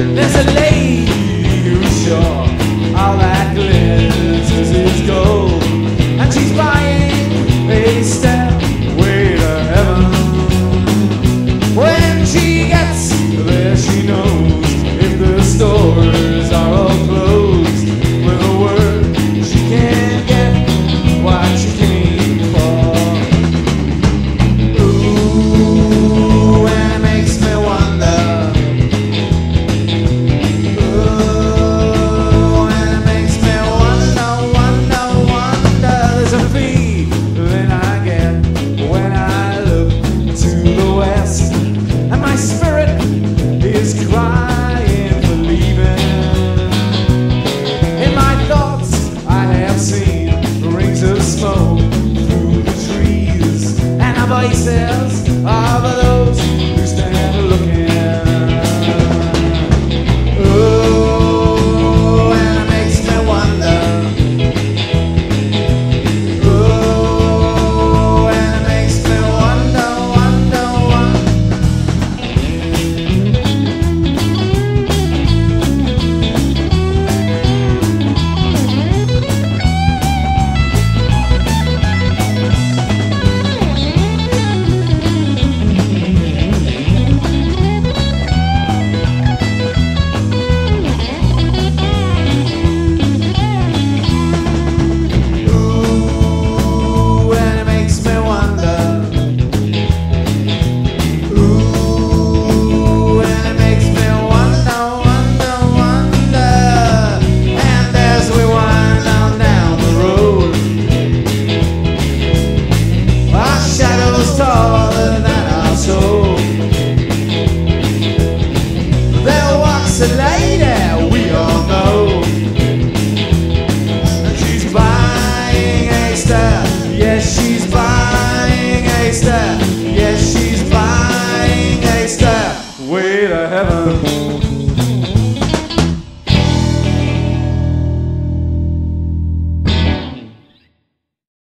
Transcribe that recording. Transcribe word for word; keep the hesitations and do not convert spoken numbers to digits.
There's a lady who's sure all that glitters is gold, and she's buying a stairway to heaven. When she gets there, she knows if the stores are all closed. With a word, she can't get what she came for. Ooh, and it makes me wonder. Ooh, and it makes me wonder, wonder, wonder. There's a feeling I get when I look to the west, and my spirit is crying for leaving. In my thoughts I have seen rings of smoke through the trees, and the voices of those who stand looking. Oh, and it makes me wonder. Oh, and it makes me wonder, wonder, wonder. Ooh, and it makes me wonder. Ooh, and it makes me wonder, wonder, wonder. And as we wind on down the road, our shadows taller than our soul. There walks a lady we all know, and she's buying a star. Yes, she's buying a star. Yes, she's buying a star. Way to heaven.